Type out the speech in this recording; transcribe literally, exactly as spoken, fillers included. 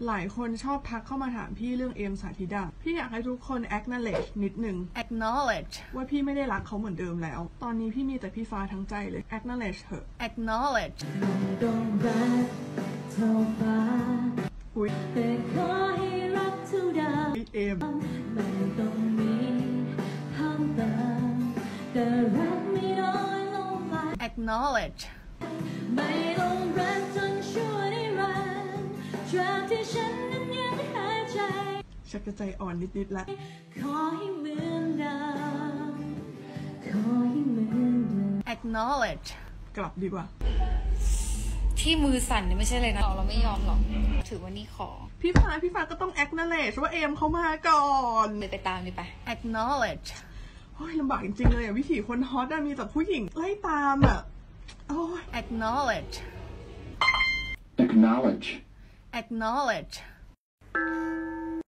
หลายคนชอบทักเข้ามาถามพี่เรื่องเอมสาธิดาพี่อยากให้ทุกคน acknowledge นิดนึง acknowledge ว่าพี่ไม่ได้รักเขาเหมือนเดิมแล้วตอนนี้พี่มีแต่พี่ฟ้าทั้งใจเลย acknowledge เถอะ acknowledge อุ๊ยแต่ขอให้รักเท่าเดิมเอมไม่ต้องมีเพิ่มเติมแต่รักไม่น้อยลงไป acknowledge ไม่ต้องรักจนชั่วนิรันดร์ตราบที่ฉันนั้นยังหายใจชักจะใจอ่อนนิดๆแล้วขอให้เหมือนเดิมขอให้เหมือนเดิม acknowledge กลับดีกว่าที่มือสั่นเนี่ยไม่ใช่เลยนะเราไม่ยอมหรอกถือว่านี่ขอพี่ฟ้าพี่ฟ้าก็ต้อง acknowledge ว่าเอมเขามาก่อนเลยไปตามเลยไป acknowledge โอ้ยลำบากจริงๆเลยอ่ะวิถีคนฮอตมีแต่ผู้หญิงไล่ตามอ่ะโอ้ย acknowledge acknowledge acknowledge